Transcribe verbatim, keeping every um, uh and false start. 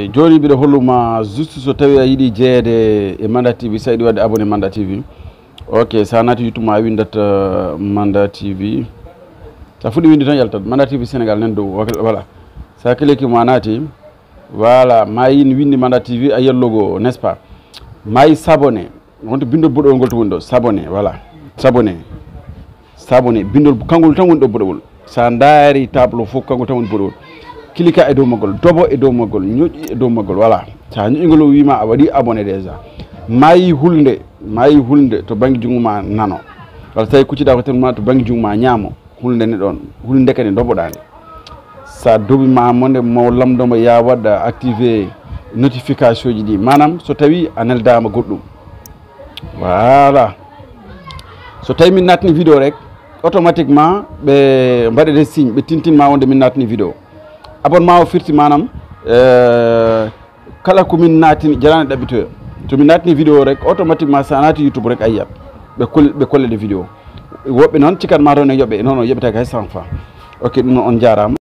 ok joni mbiɗa holluma juste so tawi a yiiɗi jeeyede e Manda T V sa yiiɗi wadde abonné Manda T V ok sa naati YouTube ma a windat Manda T V sa fuɗɗi windi tan yaltat Manda T V Sénégal nan dow voilà sa kliki ma naati voilà ma yin windi Manda T V a yiyat logo n'est ce pas ma yi s'abonné wonto bindol boɗol ngol to woni ɗo s'abonné voilà s'abonné s'abonné bindol kangol tan woni ɗo boɗowol sa daari tableau fof kangol tan woni boɗowol cliquer e dow magol dobo e dow magol ñoƴƴi e dow magol voilà sa ñoƴƴigol o wima a waɗi abonné déjà mayi hulde mayi hulde to banggue jungo ma nano wala tawi kuccida ko tan ma to banggue jungo ma ñaamo hulde ne ɗon hulde kadi doboɗande sa dobima monde mo lamdomo ya waɗa activé notification ji ɗi manam so tawi a neldama goɗɗum voilà so tawi min natni vidéo rek automatiquement ɓe mbaɗede signe ɓe tintinma wonde min natni vidéo abonnement o firti manam kala ko min natini jarani ɗaɓɓitoyo to min natni vidéo rek automatiquement sa naati YouTube rek a yiyat ɓe kol ɓe kollede vidéo woɓɓe noon cikatma toon e yoɓe non non yoɓetake hay cent francs ok ɗum noon on jarama.